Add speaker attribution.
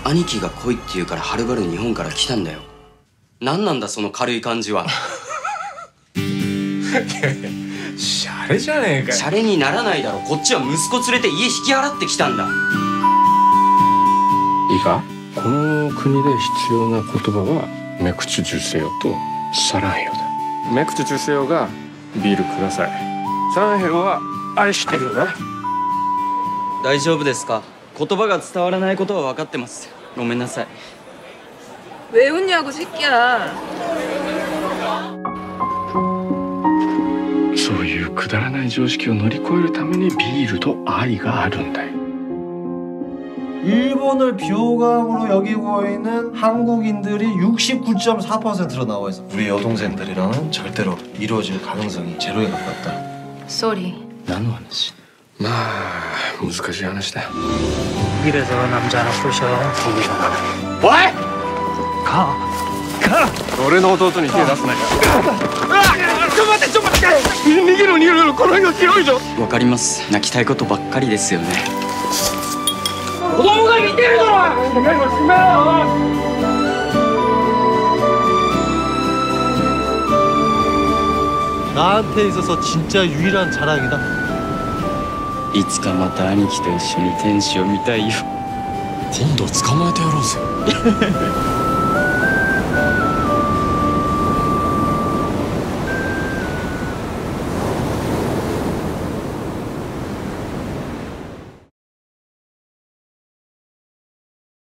Speaker 1: 兄貴が来いって言うからはるばる日本から来たんだよ。何なんだその軽い感じは。
Speaker 2: いやいや、シャレじゃねえかよ。
Speaker 1: シャレにならないだろ。こっちは息子連れて家引き払ってきたんだ。
Speaker 3: いいか、この国で必要な言葉はメクチュジュセヨとサランヘヨだ。メクチュジュセヨがビールください。サランヘヨは愛してるな。
Speaker 1: 大丈夫ですか？言葉が伝わらないことは分かってます。ごめんなさい。
Speaker 4: 왜 웃냐고 새끼야.
Speaker 3: そういうくだらない常識を乗り越えるためにビールと愛があるんだよ。
Speaker 5: 일본을 비호감으로 여기고 있는 한국인들이 69.4%로 나와 있어. 우리 여동생들이랑은 절대로 이루어질 가능성이 제로에 가깝다.
Speaker 4: 쏘리.
Speaker 1: 何の話？
Speaker 3: まあ難しい話だ。
Speaker 6: 이래서 남자 하나 꼬셔.
Speaker 3: おい!
Speaker 6: 가.
Speaker 3: 俺の弟に手出すなよ。ちょっと待ってちょっと待って。逃げろ逃げろ、この辺が広いぞ。
Speaker 1: 分かります。泣きたいことばっかりですよね。
Speaker 6: 子供が見てるだろ。
Speaker 5: 나한테 있어서 진짜 유일한 자랑이다.
Speaker 1: いつかまた兄貴と一緒に天使を見たいよ。
Speaker 2: 今度捕まえてやろうぜ。